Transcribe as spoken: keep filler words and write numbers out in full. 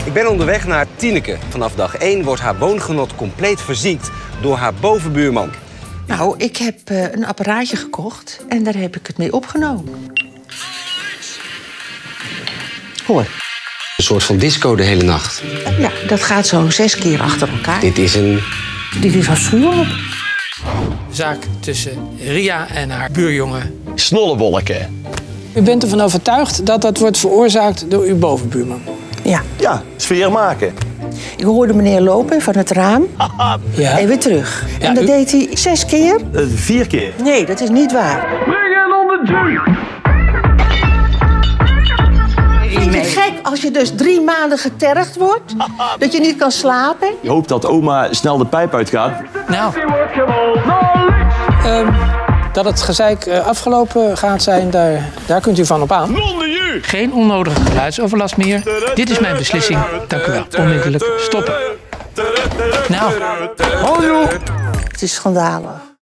Ik ben onderweg naar Tineke. Vanaf dag één wordt haar woongenot compleet verziekt door haar bovenbuurman. Nou, ik heb uh, een apparaatje gekocht en daar heb ik het mee opgenomen. Hoor. Een soort van disco de hele nacht. Ja, dat gaat zo zes keer achter elkaar. Dit is een... Dit is afschuwelijk. Zaak tussen Ria en haar buurjongen. Snollebolleke. U bent ervan overtuigd dat dat wordt veroorzaakt door uw bovenbuurman? Ja. Ja, sfeer maken. Ik hoorde meneer lopen van het raam Ja. en weer terug. Ja, en dat u... deed hij zes keer? Uh, vier keer. Nee, dat is niet waar. Vind je het gek als je dus drie maanden getergd wordt? Dat je niet kan slapen? Je hoopt dat oma snel de pijp uitgaat. Nou, um, dat het gezeik uh, afgelopen gaat zijn, daar, daar kunt u van op aan. Geen onnodige geluidsoverlast meer. Dit is mijn beslissing. Dank u wel. Onmiddellijk stoppen. Nou. Het is schandalig.